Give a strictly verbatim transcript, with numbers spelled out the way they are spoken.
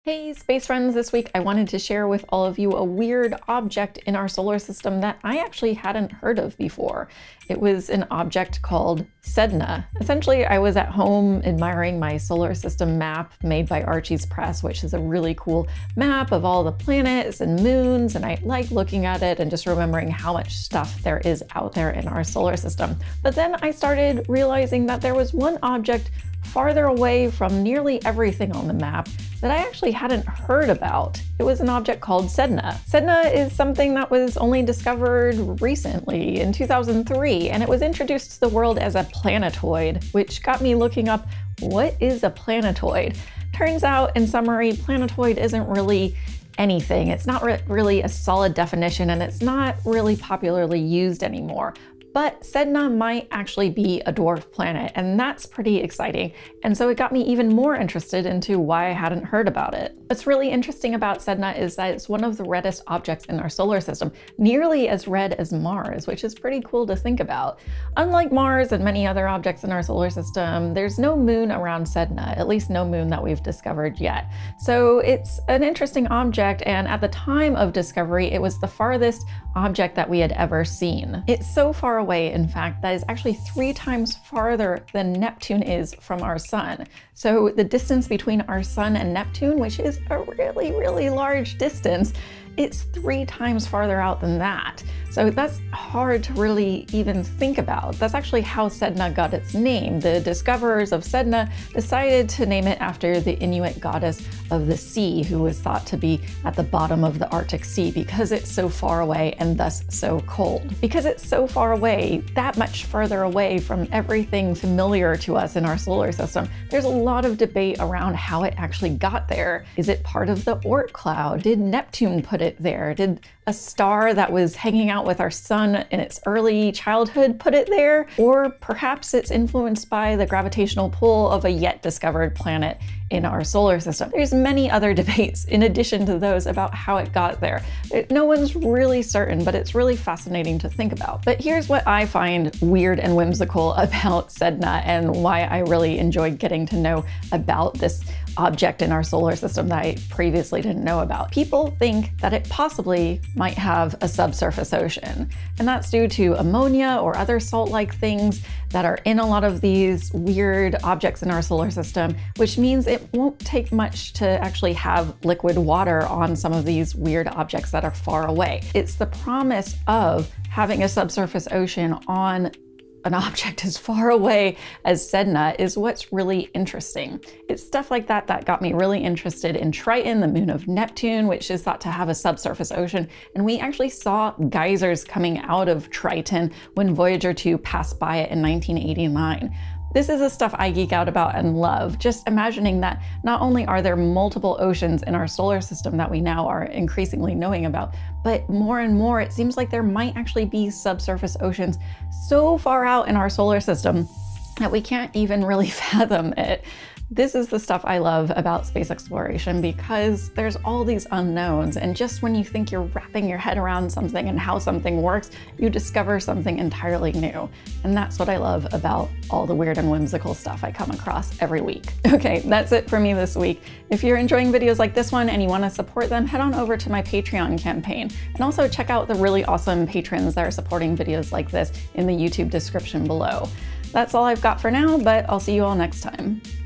Hey space friends, this week I wanted to share with all of you a weird object in our solar system that I actually hadn't heard of before. It was an object called Sedna. Essentially, I was at home admiring my solar system map made by Archie's Press, which is a really cool map of all the planets and moons, and I like looking at it and just remembering how much stuff there is out there in our solar system. But then I started realizing that there was one object farther away from nearly everything on the map that I actually hadn't heard about. It was an object called Sedna. Sedna is something that was only discovered recently in two thousand three, and it was introduced to the world as a planetoid, which got me looking up what is a planetoid. Turns out, in summary, planetoid isn't really anything. It's not re really a solid definition, and it's not really popularly used anymore. But Sedna might actually be a dwarf planet, and that's pretty exciting. And so it got me even more interested into why I hadn't heard about it. What's really interesting about Sedna is that it's one of the reddest objects in our solar system, nearly as red as Mars, which is pretty cool to think about. Unlike Mars and many other objects in our solar system, there's no moon around Sedna, at least no moon that we've discovered yet. So it's an interesting object, and at the time of discovery, it was the farthest object that we had ever seen. It's so far away, in fact, that is actually three times farther than Neptune is from our sun. So the distance between our sun and Neptune, which is a really, really large distance, it's three times farther out than that. So that's hard to really even think about. That's actually how Sedna got its name. The discoverers of Sedna decided to name it after the Inuit goddess of the sea, who was thought to be at the bottom of the Arctic Sea because it's so far away and thus so cold. Because it's so far away, that much further away from everything familiar to us in our solar system, there's a lot of debate around how it actually got there. Is it part of the Oort cloud? Did Neptune put it there? Did a star that was hanging out with our sun in its early childhood put it there? Or perhaps it's influenced by the gravitational pull of a yet discovered planet in our solar system. There's many other debates in addition to those about how it got there. No one's really certain, but it's really fascinating to think about. But here's what I find weird and whimsical about Sedna and why I really enjoyed getting to know about this object in our solar system that I previously didn't know about. People think that it possibly might have a subsurface ocean, and that's due to ammonia or other salt-like things that are in a lot of these weird objects in our solar system, which means it won't take much to actually have liquid water on some of these weird objects that are far away. It's the promise of having a subsurface ocean on an object as far away as Sedna is what's really interesting. It's stuff like that that got me really interested in Triton, the moon of Neptune, which is thought to have a subsurface ocean. And we actually saw geysers coming out of Triton when Voyager two passed by it in nineteen eighty-nine. This is the stuff I geek out about and love, just imagining that not only are there multiple oceans in our solar system that we now are increasingly knowing about, but more and more it seems like there might actually be subsurface oceans so far out in our solar system that we can't even really fathom it. This is the stuff I love about space exploration because there's all these unknowns, and just when you think you're wrapping your head around something and how something works, you discover something entirely new. And that's what I love about all the weird and whimsical stuff I come across every week. Okay, that's it for me this week. If you're enjoying videos like this one and you want to support them, head on over to my Patreon campaign, and also check out the really awesome patrons that are supporting videos like this in the YouTube description below. That's all I've got for now, but I'll see you all next time.